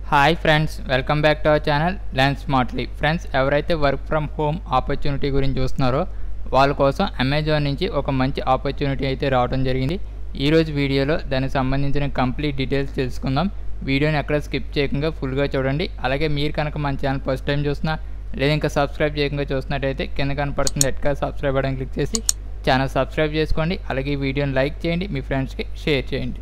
Hi friends, welcome back to our channel learn smartly. Friends, ఎవరైతే work from home opportunity గురించి చూస్తున్నారో వాళ్ళ కోసం అమెజాన్ నుంచి ఒక మంచి ఆపర్చునిటీ అయితే రావడం జరిగింది. ఈరోజు వీడియోలో దానికి సంబంధించిన కంప్లీట్ డీటెయిల్స్ తెలుసుకుందాం. వీడియోని ఎక్కడ స్కిప్ చేయకుండా ఫుల్గా చూడండి. అలాగే మీరు కనుక మన ఛానల్ ఫస్ట్ టైం చూస్తున్నా లేదా ఇంకా సబ్స్క్రైబ్ చేయకుండా చూస్తున్నట్టయితే కింద కనపడుతుంది ఎట్లా సబ్స్క్రైబ్ బటన్ క్లిక్ చేసి ఛానల్ సబ్స్క్రైబ్ చేసుకోండి. అలాగే ఈ వీడియోని లైక్ చేయండి, మీ ఫ్రెండ్స్కి షేర్ చేయండి.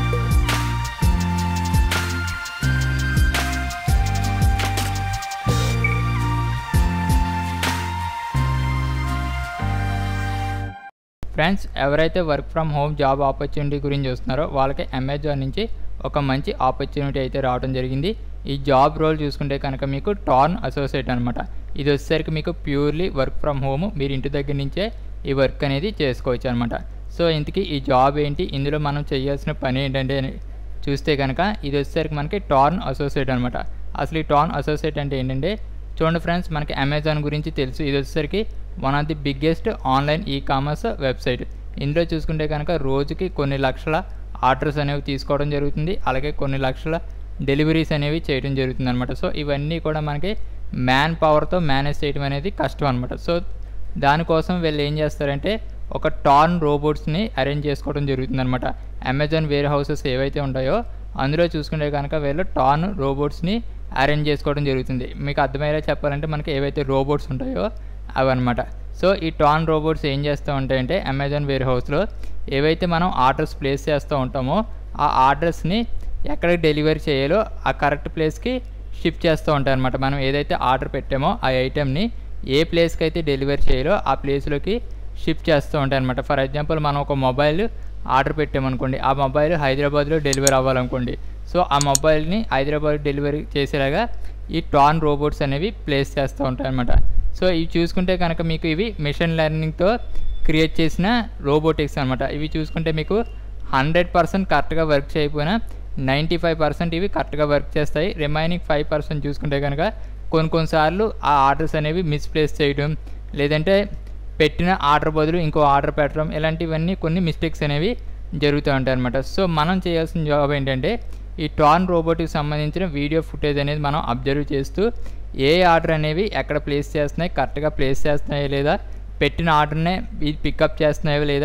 ఫ్రెండ్స్, ఎవరైతే work from home job opportunity గురించి చూస్తున్నారో వాళ్ళకి అమెజాన్ నుంచి ఒక మంచి ఆపర్చునిటీ అయితే రావడం జరిగింది. ఈ జాబ్ రోల్ చూసుకుంటే కనుక మీకు టార్న్ అసోసియేట్ అనమాట. ఇది వచ్చేసరికి మీకు ప్యూర్లీ వర్క్ ఫ్రమ్ హోమ్, మీరు ఇంటి దగ్గర నుంచే ఈ వర్క్ అనేది చేసుకోవచ్చు అనమాట. సో ఇంతకీ ఈ జాబ్ ఏంటి, ఇందులో మనం చేయాల్సిన పని ఏంటంటే చూస్తే కనుక ఇది వచ్చేసరికి మనకి టార్న్ అసోసియేట్ అనమాట. అసలు ఈ టార్న్ అసోసియేట్ అంటే ఏంటంటే చూడండి ఫ్రెండ్స్, మనకి అమెజాన్ గురించి తెలుసు. ఇది వచ్చేసరికి one of the biggest online e commerce website. ఇందులో చూసుకుంటే కనుక రోజుకి కొన్ని లక్షల ఆర్డర్స్ అనేవి తీసుకోవడం జరుగుతుంది. అలాగే కొన్ని లక్షల డెలివరీస్ అనేవి చేయడం జరుగుతుంది అనమాట. సో ఇవన్నీ కూడా మనకి మ్యాన్ పవర్తో మేనేజ్ చేయడం అనేది కష్టం అనమాట. సో దానికోసం వీళ్ళు ఏం చేస్తారంటే ఒక టార్న్ రోబోట్స్ని అరేంజ్ చేసుకోవడం జరుగుతుంది అనమాట. అమెజాన్ వేర్ హౌసెస్ ఏవైతే ఉంటాయో అందులో చూసుకుంటే కనుక వీళ్ళు టార్న్ రోబోట్స్ని అరేంజ్ చేసుకోవడం జరుగుతుంది. మీకు అర్థమయ్యేలా చెప్పాలంటే మనకి ఏవైతే రోబోట్స్ ఉంటాయో అవన్నమాట. సో ఈ టార్న్ రోబోట్స్ ఏం చేస్తూ ఉంటాయంటే అమెజాన్ వేర్ హౌస్లో ఏవైతే మనం ఆర్డర్స్ ప్లేస్ చేస్తూ ఉంటామో ఆ ఆర్డర్స్ని ఎక్కడికి డెలివరీ చేయాలో ఆ కరెక్ట్ ప్లేస్కి షిఫ్ట్ చేస్తూ ఉంటాయి అనమాట. మనం ఏదైతే ఆర్డర్ పెట్టామో ఆ ఐటెంని ఏ ప్లేస్కి అయితే డెలివరీ చేయాలో ఆ ప్లేస్లోకి షిఫ్ట్ చేస్తూ ఉంటాయి అనమాట. ఫర్ ఎగ్జాంపుల్ మనం ఒక మొబైల్ ఆర్డర్ పెట్టామనుకోండి, ఆ మొబైల్ హైదరాబాద్లో డెలివరీ అవ్వాలనుకోండి. సో ఆ మొబైల్ని హైదరాబాద్ డెలివరీ చేసేలాగా ఈ టార్న్ రోబోట్స్ అనేవి ప్లేస్ చేస్తూ ఉంటాయి అనమాట. సో ఇవి చూసుకుంటే కనుక మీకు ఇవి మిషన్ లెర్నింగ్తో క్రియేట్ చేసిన రోబోటిక్స్ అనమాట. ఇవి చూసుకుంటే మీకు 100% కరెక్ట్గా వర్క్ చేయకపోయినా 95% ఇవి కరెక్ట్గా వర్క్ చేస్తాయి. రిమైనింగ్ 5% చూసుకుంటే కనుక కొన్నిసార్లు ఆ ఆర్డర్స్ అనేవి మిస్ప్లేస్ చేయడం, లేదంటే పెట్టిన ఆర్డర్ బదులు ఇంకో ఆర్డర్ పెట్టడం, ఇలాంటివన్నీ కొన్ని మిస్టేక్స్ అనేవి జరుగుతూ ఉంటాయి అనమాట. సో మనం చేయాల్సిన జాబ్ ఏంటంటే ఈ టార్న్ రోబోట్కి సంబంధించిన వీడియో ఫుటేజ్ అనేది మనం అబ్జర్వ్ చేస్తూ ఏ ఆర్డర్ అనేవి ఎక్కడ ప్లేస్ చేస్తున్నాయి, కరెక్ట్గా ప్లేస్ చేస్తున్నాయో లేదా, పెట్టిన ఆర్డర్నే ఇది పికప్ చేస్తున్నాయో లేదా,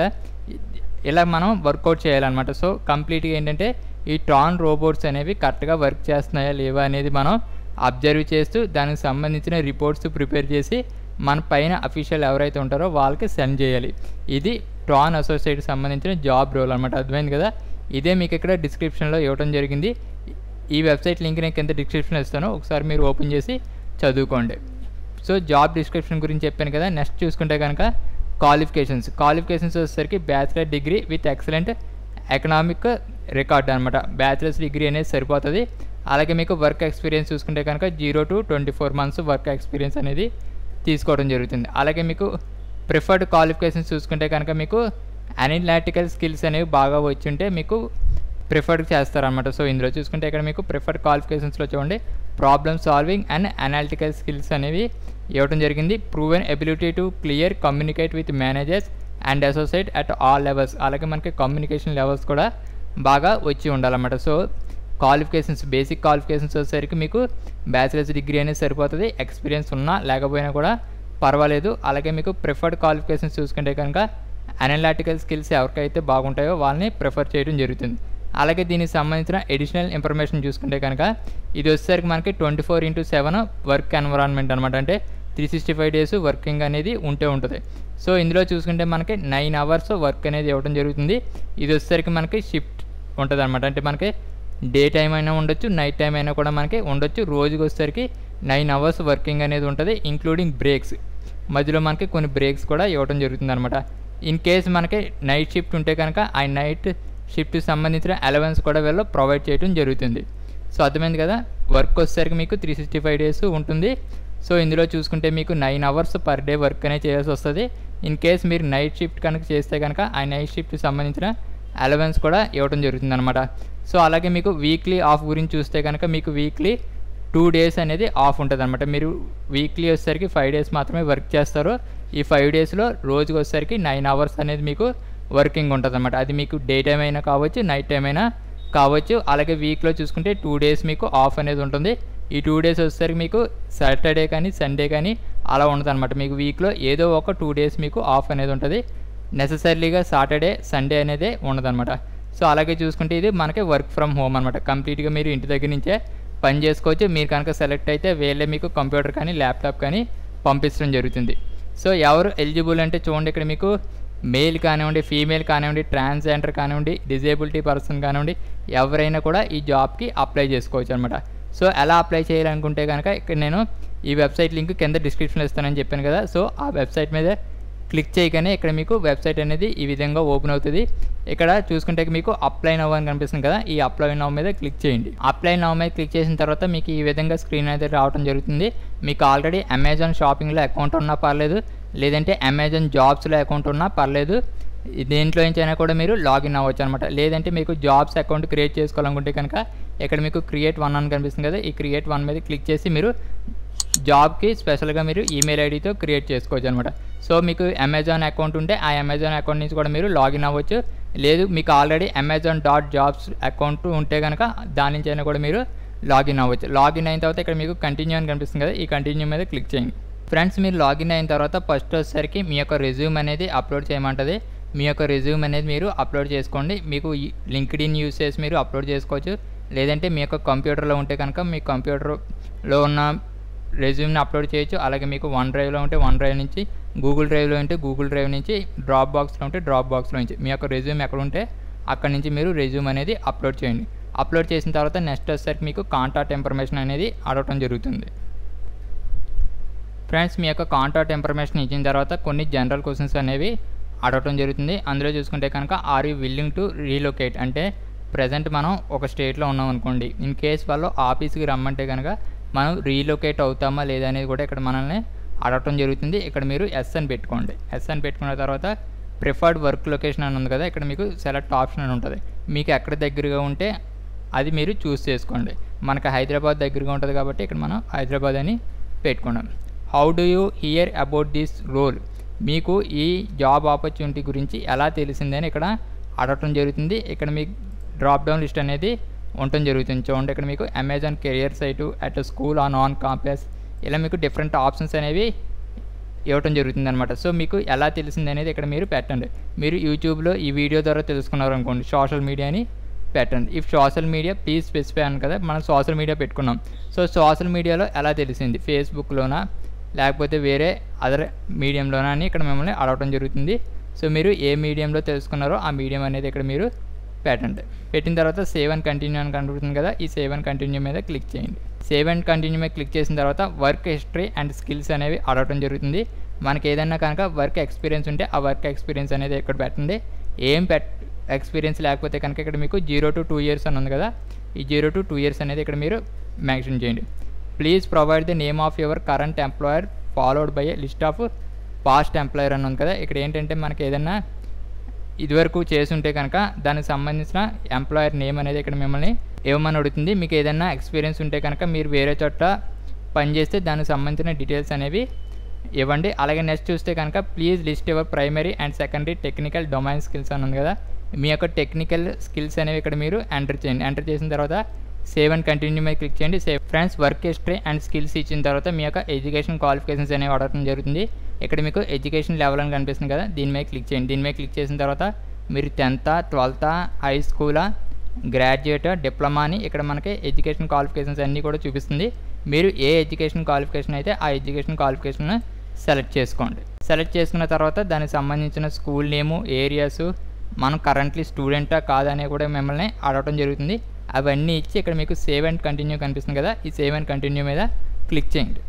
ఇలా మనం వర్కౌట్ చేయాలన్నమాట. సో కంప్లీట్గా ఏంటంటే ఈ టార్న్ రోబోట్స్ అనేవి కరెక్ట్గా వర్క్ చేస్తున్నాయా లేవా అనేది మనం అబ్జర్వ్ చేస్తూ దానికి సంబంధించిన రిపోర్ట్స్ ప్రిపేర్ చేసి మన పైన అఫీషియల్ ఎవరైతే ఉంటారో వాళ్ళకి సెండ్ చేయాలి. ఇది టార్న్ అసోసియేట్కి సంబంధించిన జాబ్ రోల్ అనమాట. అర్థమైంది కదా. ఇదే మీకు ఇక్కడ డిస్క్రిప్షన్లో ఇవ్వడం జరిగింది. ఈ వెబ్సైట్ లింక్ నేను కింద డిస్క్రిప్షన్లో ఇస్తాను, ఒకసారి మీరు ఓపెన్ చేసి చదువుకోండి. సో జాబ్ డిస్క్రిప్షన్ గురించి చెప్పాను కదా. నెక్స్ట్ చూసుకుంటే కనుక క్వాలిఫికేషన్స్ వచ్చేసరికి bachelor degree with excellent economic record అనమాట. బ్యాచిలర్స్ డిగ్రీ అనేది సరిపోతుంది. అలాగే మీకు వర్క్ ఎక్స్పీరియన్స్ చూసుకుంటే కనుక 0 to 24 months వర్క్ ఎక్స్పీరియన్స్ అనేది తీసుకోవడం జరుగుతుంది. అలాగే మీకు ప్రిఫర్డ్ క్వాలిఫికేషన్స్ చూసుకుంటే కనుక మీకు అనలిటికల్ స్కిల్స్ అనేవి బాగా వచ్చి ఉంటే మీకు ప్రిఫర్డ్ చేస్తారనమాట. సో ఇందులో చూసుకుంటే ఇక్కడ మీకు ప్రిఫర్డ్ క్వాలిఫికేషన్స్లో చూడండి problem solving and analytical skills అనేవి ఇవ్వడం జరిగింది. Proven ability to clear communicate with managers and associate at all levels. అలాగే మనకి కమ్యూనికేషన్ లెవెల్స్ కూడా బాగా వచ్చి ఉండాలన్నమాట. సో క్వాలిఫికేషన్స్, బేసిక్ క్వాలిఫికేషన్స్ వచ్చేసరికి మీకు బ్యాచిలర్స్ డిగ్రీ అనేది సరిపోతుంది. ఎక్స్పీరియన్స్ ఉన్నా లేకపోయినా కూడా పర్వాలేదు. అలాగే మీకు ప్రిఫర్డ్ క్వాలిఫికేషన్స్ చూసుకుంటే కనుక అనలిటికల్ స్కిల్స్ ఎవరికైతే బాగుంటాయో వాళ్ళని ప్రిఫర్ చేయడం జరుగుతుంది. అలాగే దీనికి సంబంధించిన ఎడిషనల్ ఇన్ఫర్మేషన్ చూసుకుంటే కనుక ఇది వచ్చేసరికి మనకి 24/7 వర్క్ ఎన్విరాన్మెంట్ అనమాట. అంటే 365 days వర్కింగ్ అనేది ఉంటుంది. సో ఇందులో చూసుకుంటే మనకి 9 hours వర్క్ అనేది ఇవ్వడం జరుగుతుంది. ఇది వచ్చేసరికి మనకి షిఫ్ట్ ఉంటుంది అనమాట. అంటే మనకి డే టైం అయినా ఉండొచ్చు, నైట్ టైం అయినా కూడా మనకి ఉండొచ్చు. రోజుకి వచ్చేసరికి 9 hours వర్కింగ్ అనేది ఉంటుంది, ఇంక్లూడింగ్ బ్రేక్స్. మధ్యలో మనకి కొన్ని బ్రేక్స్ కూడా ఇవ్వడం జరుగుతుంది అనమాట. ఇన్ కేస్ మనకి నైట్ షిఫ్ట్ ఉంటే కనుక ఆ నైట్ షిఫ్ట్కి సంబంధించిన అలవెన్స్ కూడా వీళ్ళు ప్రొవైడ్ చేయడం జరుగుతుంది. సో అర్థమైంది కదా. వర్క్ వచ్చేసరికి మీకు 365 days ఉంటుంది. సో ఇందులో చూసుకుంటే మీకు 9 hours పర్ డే వర్క్ అనేది చేయాల్సి వస్తుంది. ఇన్ కేస్ మీరు నైట్ షిఫ్ట్ కనుక చేస్తే కనుక ఆ నైట్ షిఫ్ట్కి సంబంధించిన అలవెన్స్ కూడా ఇవ్వడం జరుగుతుంది అనమాట. సో అలాగే మీకు వీక్లీ ఆఫ్ గురించి చూస్తే కనుక మీకు వీక్లీ 2 days అనేది ఆఫ్ ఉంటుంది అనమాట. మీరు వీక్లీ వచ్చేసరికి 5 days మాత్రమే వర్క్ చేస్తారు. ఈ 5 daysలో రోజుకి వచ్చేసరికి 9 hours అనేది మీకు వర్కింగ్ ఉంటుంది అనమాట. అది మీకు డే టైం అయినా కావచ్చు, నైట్ టైం అయినా కావచ్చు. అలాగే వీక్లో చూసుకుంటే 2 డేస్ మీకు ఆఫ్ అనేది ఉంటుంది. ఈ 2 డేస్ వచ్చేసరికి మీకు సాటర్డే కానీ సండే కానీ అలా ఉండదన్నమాట. మీకు వీక్లో ఏదో ఒక 2 డేస్ మీకు ఆఫ్ అనేది ఉంటుంది. నెససరీగా సాటర్డే సండే అనేది ఉండదన్నమాట. సో అలాగే చూసుకుంటే ఇది మనకి వర్క్ ఫ్రమ్ హోమ్ అనమాట. కంప్లీట్గా మీరు ఇంటి దగ్గర నుంచే పని చేసుకోవచ్చు. మీరు కనుక సెలెక్ట్ అయితే వీళ్ళే మీకు కంప్యూటర్ కానీ ల్యాప్టాప్ కానీ పంపించడం జరుగుతుంది. సో ఎవరు ఎలిజిబుల్ అంటే చూడండి, ఇక్కడ మీకు మేల్ కానివ్వండి, ఫీమేల్ కానివ్వండి, ట్రాన్స్జెండర్ కానివ్వండి, డిజేబిలిటీ పర్సన్ కానివ్వండి, ఎవరైనా కూడా ఈ జాబ్కి అప్లై చేసుకోవచ్చు అనమాట. సో ఎలా అప్లై చేయాలనుకుంటే కనుక ఇక్కడ నేను ఈ వెబ్సైట్ లింక్ కింద డిస్క్రిప్షన్లో ఇస్తానని చెప్పాను కదా. సో ఆ వెబ్సైట్ మీద క్లిక్ చేయగానే ఇక్కడ మీకు వెబ్సైట్ అనేది ఈ విధంగా ఓపెన్ అవుతుంది. ఇక్కడ చూసుకుంటే మీకు అప్లై నౌ అని కనిపిస్తుంది కదా, ఈ అప్లై నౌ మీద క్లిక్ చేయండి. అప్లై నౌ మీద క్లిక్ చేసిన తర్వాత మీకు ఈ విధంగా స్క్రీన్ అయితే రావడం జరుగుతుంది. మీకు ఆల్రెడీ అమెజాన్ షాపింగ్లో అకౌంట్ ఉన్నా పర్లేదు, లేదంటే అమెజాన్ జాబ్స్లో అకౌంట్ ఉన్నా పర్లేదు, దేంట్లో నుంచి అయినా కూడా మీరు లాగిన్ అవ్వచ్చు అనమాట. లేదంటే మీకు జాబ్స్ అకౌంట్ క్రియేట్ చేసుకోవాలనుకుంటే కనుక ఇక్కడ మీకు క్రియేట్ 1 అని కనిపిస్తుంది కదా, ఈ క్రియేట్ 1 మీద క్లిక్ చేసి మీరు జాబ్కి స్పెషల్గా మీరు ఈమెయిల్ ఐడితో క్రియేట్ చేసుకోవచ్చు అనమాట. సో మీకు అమెజాన్ అకౌంట్ ఉంటే ఆ అమెజాన్ అకౌంట్ నుంచి కూడా మీరు లాగిన్ అవ్వచ్చు. లేదు మీకు ఆల్రెడీ amazon.jobs అకౌంట్ ఉంటే కనుక దాని నుంచి అయినా కూడా మీరు లాగిన్ అవ్వచ్చు. లాగిన్ అయిన తర్వాత ఇక్కడ మీకు కంటిన్యూ అని కనిపిస్తుంది కదా, ఈ కంటిన్యూ మీద క్లిక్ చేయండి. ఫ్రెండ్స్ మీరు లాగిన్ అయిన తర్వాత ఫస్ట్ వచ్చేసరికి మీ యొక్క రెజ్యూమ్ అనేది అప్లోడ్ చేయమంటుంది. మీ యొక్క రెజ్యూమ్ అనేది మీరు అప్లోడ్ చేసుకోండి. మీకు లింక్డ్ఇన్ యూస్ చేసి మీరు అప్లోడ్ చేసుకోవచ్చు. లేదంటే మీ యొక్క కంప్యూటర్లో ఉంటే కనుక మీ కంప్యూటర్లో ఉన్న రెజ్యూమ్ని అప్లోడ్ చేయొచ్చు. అలాగే మీకు వన్ డ్రైవ్లో ఉంటే వన్ డ్రైవ్ నుంచి, గూగుల్ డ్రైవ్లో ఉంటే గూగుల్ డ్రైవ్ నుంచి, డ్రాప్ బాక్స్లో ఉంటే డ్రాప్ బాక్స్లో నుంచి మీ యొక్క రెజ్యూమ్ ఎక్కడ ఉంటే అక్కడ నుంచి మీరు రెజ్యూమ్ అనేది అప్లోడ్ చేయండి. అప్లోడ్ చేసిన తర్వాత నెక్స్ట్ వచ్చేసరికి మీకు కాంటాక్ట్ ఇన్ఫర్మేషన్ అనేది అడగటం జరుగుతుంది. ఫ్రెండ్స్ మీ యొక్క కాంటాక్ట్ ఇన్ఫర్మేషన్ ఇచ్చిన తర్వాత కొన్ని జనరల్ క్వశ్చన్స్ అనేవి అడగటం జరుగుతుంది. అందులో చూసుకుంటే కనుక are you willing to relocate, అంటే ప్రజెంట్ మనం ఒక స్టేట్లో ఉన్నాం అనుకోండి, ఇన్ కేస్ వాళ్ళు ఆఫీస్కి రమ్మంటే కనుక మనం రీలొకేట్ అవుతామా లేదా అనేది కూడా ఇక్కడ మనల్ని అడగటం జరుగుతుంది. ఇక్కడ మీరు ఎస్ అని పెట్టుకోండి. ఎస్ అని పెట్టుకున్న తర్వాత ప్రిఫర్డ్ వర్క్ లొకేషన్ అని ఉంది కదా, ఇక్కడ మీకు సెలెక్ట్ ఆప్షన్ అని ఉంటుంది. మీకు ఎక్కడ దగ్గరగా ఉంటే అది మీరు చూస్ చేసుకోండి. మనకు హైదరాబాద్ దగ్గరగా ఉంటుంది కాబట్టి ఇక్కడ మనం హైదరాబాద్ అని పెట్టుకున్నాం. How do you hear about this role, మీకు ఈ జాబ్ ఆపర్చునిటీ గురించి ఎలా తెలిసిందని ఇక్కడ అడగటం జరుగుతుంది. ఇక్కడ మీకు డ్రాప్ డౌన్ లిస్ట్ అనేది ఉండటం జరుగుతుంది. చూడండి ఇక్కడ మీకు Amazon career site, at school on on campus, ఇలా మీకు డిఫరెంట్ ఆప్షన్స్ అనేవి ఇవ్వటం జరుగుతుంది అనమాట. సో మీకు ఎలా తెలిసింది అనేది ఇక్కడ మీరు పెట్టండి. మీరు యూట్యూబ్లో ఈ వీడియో ద్వారా తెలుసుకున్నారు అనుకోండి, సోషల్ మీడియాని పెట్టండి. If social media please specify అని కదా, మనం సోషల్ మీడియా పెట్టుకున్నాం. సో సోషల్ మీడియాలో ఎలా తెలిసింది, ఫేస్బుక్లోనా లేకపోతే వేరే అదర్ మీడియంలోనా అని ఇక్కడ మిమ్మల్ని అడగటం జరుగుతుంది. సో మీరు ఏ మీడియంలో తెలుసుకున్నారో ఆ మీడియం అనేది ఇక్కడ మీరు పెట్టండి. పెట్టిన తర్వాత సేవ్ అండ్ కంటిన్యూ అని కనబడుతుంది కదా, ఈ సేవ్ అండ్ కంటిన్యూ మీద క్లిక్ చేయండి. సేవ్ అండ్ కంటిన్యూ మీద క్లిక్ చేసిన తర్వాత వర్క్ హిస్టరీ అండ్ స్కిల్స్ అనేవి అడగటం జరుగుతుంది. మనకి ఏదైనా కనుక వర్క్ ఎక్స్పీరియన్స్ ఉంటే ఆ వర్క్ ఎక్స్పీరియన్స్ అనేది ఇక్కడ పెట్టండి. ఎక్స్పీరియన్స్ లేకపోతే కనుక ఇక్కడ మీకు 0 to 2 years అని ఉంది కదా, ఈ 0 to 2 years అనేది ఇక్కడ మీరు మెన్షన్ చేయండి. Please provide the name of your current employer followed by a list of past employer అని ఉంది కదా, ఇక్కడ ఏంటంటే మనకి ఏదైనా ఇదివరకు చేసి ఉంటే కనుక దానికి సంబంధించిన ఎంప్లాయర్ నేమ్ అనేది ఇక్కడ మిమ్మల్ని ఇవ్వమని అడుగుతుంది. మీకు ఏదైనా ఎక్స్పీరియన్స్ ఉంటే కనుక మీరు వేరే చోట పనిచేస్తే దానికి సంబంధించిన డీటెయిల్స్ అనేవి ఇవ్వండి. అలాగే నెక్స్ట్ చూస్తే కనుక please list your primary and secondary technical domain skills అని ఉంది కదా, మీ యొక్క టెక్నికల్ స్కిల్స్ అనేవి ఇక్కడ మీరు ఎంటర్ చేయండి. ఎంటర్ చేసిన తర్వాత సేవ్ అండ్ కంటిన్యూ మీద క్లిక్ చేయండి. Save. Friends work history and skills ఇచ్చిన తర్వాత మీ యొక్క ఎడ్యుకేషన్ క్వాలిఫికేషన్స్ అనేవి అడగడం జరుగుతుంది. ఇక్కడ మీకు ఎడ్యుకేషన్ లెవెల్ అని కనిపిస్తుంది కదా, దీని మీద క్లిక్ చేయండి. దీని మీద క్లిక్ చేసిన తర్వాత మీరు 10th, 12th, హై స్కూలా, గ్రాడ్యుయేట్, డిప్లొమా అని ఇక్కడ మనకి ఎడ్యుకేషన్ క్వాలిఫికేషన్స్ అన్నీ కూడా చూపిస్తుంది. మీరు ఏ ఎడ్యుకేషన్ క్వాలిఫికేషన్ అయితే ఆ ఎడ్యుకేషన్ క్వాలిఫికేషన్ సెలెక్ట్ చేసుకోండి. సెలెక్ట్ చేసుకున్న తర్వాత దానికి సంబంధించిన స్కూల్ నేము, ఏరియాస్, మనం కరెంట్లీ స్టూడెంటా కాదనే కూడా మిమ్మల్ని అడగడం జరుగుతుంది. అవన్నీ ఇచ్చి ఇక్కడ మీకు సేవ్ అండ్ కంటిన్యూ కనిపిస్తుంది కదా, ఈ సేవ్ అండ్ కంటిన్యూ మీద క్లిక్ చేయండి.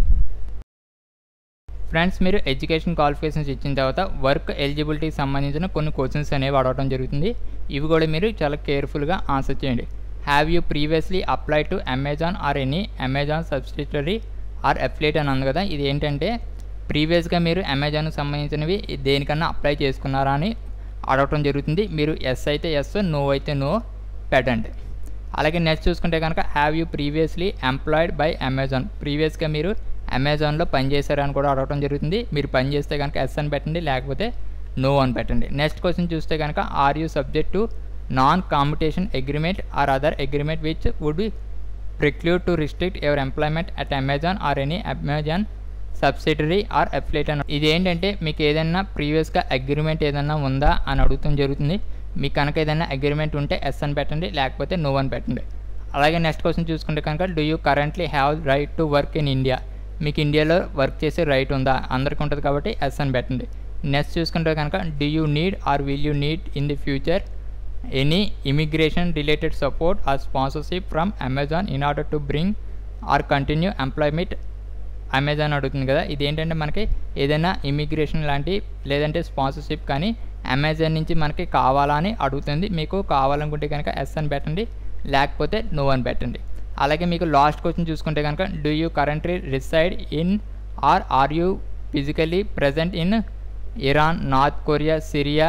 ఫ్రెండ్స్ మీరు ఎడ్యుకేషన్ క్వాలిఫికేషన్స్ ఇచ్చిన తర్వాత వర్క్ ఎలిజిబిలిటీకి సంబంధించిన కొన్ని క్వశ్చన్స్ అనేవి అడగడం జరుగుతుంది. ఇవి కూడా మీరు చాలా కేర్ఫుల్గా ఆన్సర్ చేయండి. Have you previously apply to Amazon or any Amazon subsidiary or affiliate అని ఉంది కదా, ఇది ఏంటంటే ప్రీవియస్గా మీరు అమెజాన్కి సంబంధించినవి దేనికన్నా అప్లై చేసుకున్నారా అని అడగటం జరుగుతుంది. మీరు ఎస్ అయితే ఎస్, నో అయితే నో పెట్టండి. అలాగే నెక్స్ట్ చూసుకుంటే కనుక have you previously employed by Amazon, ప్రీవియస్గా మీరు అమెజాన్లో పనిచేశారని కూడా అడగడం జరుగుతుంది. మీరు పని చేస్తే కనుక ఎస్ అని పెట్టండి, లేకపోతే నో అని పెట్టండి. నెక్స్ట్ క్వశ్చన్ చూస్తే కనుక are you subject to non-competition agreement or other agreement which would be preclude to restrict your employment at Amazon or any Amazon subsidiary or affiliate అని. ఇది ఏంటంటే మీకు ఏదైనా ప్రీవియస్గా అగ్రిమెంట్ ఏదైనా ఉందా అని అడుగుతాం జరుగుతుంది. మీకు కనుక ఏదైనా అగ్రిమెంట్ ఉంటే ఎస్ అని పెట్టండి, లేకపోతే నో అని పెట్టండి. అలాగే నెక్స్ట్ క్వశ్చన్ చూసుకుంటే కనుక do you currently have right to work in India, మీకు ఇండియాలో వర్క్ చేసే రైట్ ఉందా, అందరికీ ఉంటుంది కాబట్టి ఎస్ అని పెట్టండి. నెక్స్ట్ చూసుకుంటే కనుక do you need or will you need in the future any immigration related support or sponsorship from Amazon in order to bring or continue employment. Amazon అడుగుతుంది కదా, ఇదేంటంటే మనకి ఏదైనా ఇమిగ్రేషన్ లాంటి లేదంటే స్పాన్సర్షిప్ కానీ అమెజాన్ నుంచి మనకి కావాలా అని అడుగుతుంది. మీకు కావాలనుకుంటే కనుక ఎస్ అని పెట్టండి, లేకపోతే నో అని పెట్టండి. అలాగే మీకు లాస్ట్ క్వశ్చన్ చూసుకుంటే కనుక do you currently reside in are you physically present in Iran, North Korea, Syria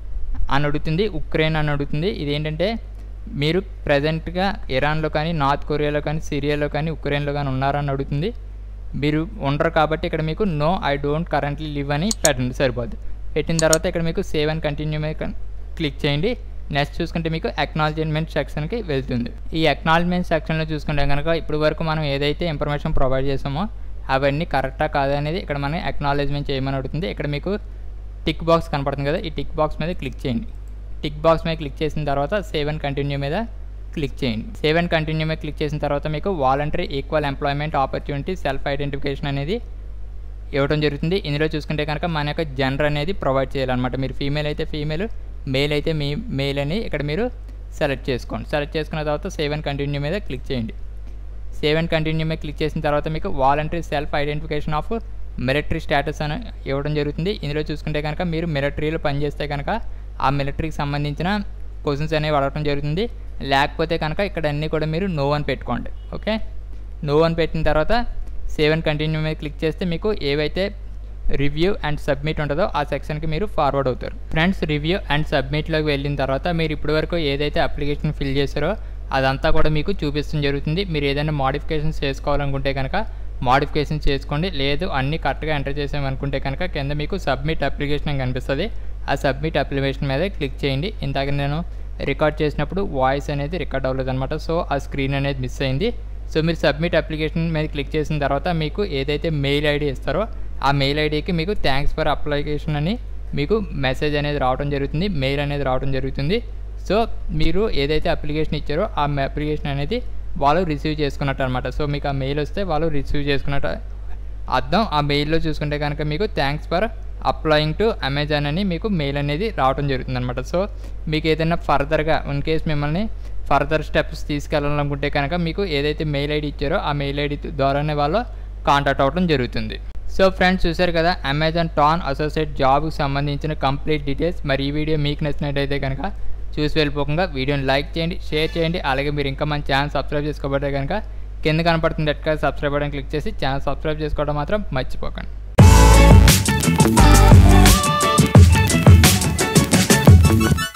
అని అడుగుతుంది, ఉక్రెయిన్ అని అడుగుతుంది. ఇదేంటంటే మీరు ప్రజెంట్గా ఇరాన్లో కానీ నార్త్ కొరియాలో కానీ సిరియాలో కానీ ఉక్రెయిన్లో కానీ ఉన్నారని అడుగుతుంది. మీరు ఉండరు కాబట్టి ఇక్కడ మీకు no I don't currently live అని పెట్టండి, సరిపోద్ది. పెట్టిన తర్వాత ఇక్కడ మీకు సేవ్ అండ్ కంటిన్యూ మీద క్లిక్ చేయండి. నెక్స్ట్ చూసుకుంటే మీకు అక్నాలజ్మెంట్ సెక్షన్కి వెళ్తుంది. ఈ అక్నాలజ్మెంట్ సెక్షన్లో చూసుకుంటే కనుక ఇప్పుడు వరకు మనం ఏదైతే ఇన్ఫర్మేషన్ ప్రొవైడ్ చేసామో అవన్నీ కరెక్టా కాదా అనేది ఇక్కడ మనం అక్నాలజ్మెంట్ చేయమని అడుగుతుంది. ఇక్కడ మీకు టిక్ బాక్స్ కనపడుతుంది కదా, ఈ టిక్ బాక్స్ మీద క్లిక్ చేయండి. టిక్ బాక్స్ మీద క్లిక్ చేసిన తర్వాత సేవ్ అండ్ కంటిన్యూ మీద క్లిక్ చేయండి. సేవ్ అండ్ కంటిన్యూ మీద క్లిక్ చేసిన తర్వాత మీకు voluntary equal employment opportunity self identification అనేది ఇవ్వడం జరుగుతుంది. ఇందులో చూసుకుంటే కనుక మన యొక్క జెండర్ అనేది ప్రొవైడ్ చేయాలన్నమాట. మీరు ఫీమేల్ అయితే ఫీమేల్, మేల్ అయితే మేల్ అని ఇక్కడ మీరు సెలెక్ట్ చేసుకోండి. సెలెక్ట్ చేసుకున్న తర్వాత సేవ్ అండ్ కంటిన్యూ మీద క్లిక్ చేయండి. సేవ్ అండ్ కంటిన్యూ మీద క్లిక్ చేసిన తర్వాత మీకు voluntary self identification of military status అని ఇవ్వడం జరుగుతుంది. ఇందులో చూసుకుంటే కనుక మీరు మిలిటరీలో పనిచేస్తే కనుక ఆ మిలిటరీకి సంబంధించిన క్వశ్చన్స్ అనేవి అడగడం జరుగుతుంది. లేకపోతే కనుక ఇక్కడ అన్నీ కూడా మీరు నో అని పెట్టుకోండి. ఓకే, నో అని పెట్టిన తర్వాత సేవ్ అండ్ కంటిన్యూ మీద క్లిక్ చేస్తే మీకు ఏవైతే రివ్యూ అండ్ సబ్మిట్ ఉంటుందో ఆ సెక్షన్కి మీరు ఫార్వర్డ్ అవుతారు. ఫ్రెండ్స్, రివ్యూ అండ్ సబ్మిట్లోకి వెళ్ళిన తర్వాత మీరు ఇప్పటివరకు ఏదైతే అప్లికేషన్ ఫిల్ చేశారో అదంతా కూడా మీకు చూపిస్తడం జరుగుతుంది. మీరు ఏదైనా మోడిఫికేషన్స్ చేసుకోవాలనుకుంటే కనుక మోడిఫికేషన్ చేసుకోండి. లేదు అన్నీ కరెక్ట్గా ఎంటర్ చేసామనుకుంటే కనుక కింద మీకు సబ్మిట్ అప్లికేషన్ అని కనిపిస్తుంది. ఆ సబ్మిట్ అప్లికేషన్ మీద క్లిక్ చేయండి. ఇందాక నేను రికార్డ్ చేసినప్పుడు వాయిస్ అనేది రికార్డ్ అవ్వలేదు అనమాట, సో ఆ స్క్రీన్ అనేది మిస్ అయింది. సో మీరు సబ్మిట్ అప్లికేషన్ మీద క్లిక్ చేసిన తర్వాత మీకు ఏదైతే మెయిల్ ఐడి ఇస్తారో ఆ మెయిల్ ఐడికి మీకు థ్యాంక్స్ ఫర్ అప్లికేషన్ అని మీకు మెసేజ్ అనేది రావడం జరుగుతుంది, మెయిల్ అనేది రావడం జరుగుతుంది. సో మీరు ఏదైతే అప్లికేషన్ ఇచ్చారో ఆ అప్లికేషన్ అనేది వాళ్ళు రిసీవ్ చేసుకున్నట్టు అనమాట. సో మీకు ఆ మెయిల్ వస్తే వాళ్ళు రిసీవ్ చేసుకున్నట్టు అర్థం. ఆ మెయిల్లో చూసుకుంటే కనుక మీకు thanks for applying to Amazon అని మీకు మెయిల్ అనేది రావడం జరుగుతుంది అనమాట. సో మీకు ఏదైనా ఫర్దర్గా ఇన్ కేస్ మిమ్మల్ని ఫర్దర్ స్టెప్స్ తీసుకెళ్ళాలనుకుంటే కనుక మీకు ఏదైతే మెయిల్ ఐడి ఇచ్చారో ఆ మెయిల్ ఐడి ద్వారానే వాళ్ళు కాంటాక్ట్ అవ్వడం జరుగుతుంది. సో ఫ్రెండ్స్, చూసారు కదా అమెజాన్ టాన్ అసోసియేట్ జాబ్కి సంబంధించిన కంప్లీట్ డీటెయిల్స్. మరి ఈ వీడియో మీకు నచ్చినట్టయితే కనుక చూసి వెళ్ళిపోకుండా వీడియోని లైక్ చేయండి, షేర్ చేయండి. అలాగే మీరు ఇంకా మన ఛానల్ సబ్స్క్రైబ్ చేసుకోబట్టే కనుక కింద కనపడుతుంది red colour subscribe button click చేసి ఛానల్ సబ్స్క్రైబ్ చేసుకోవడం మాత్రం మర్చిపోకండి.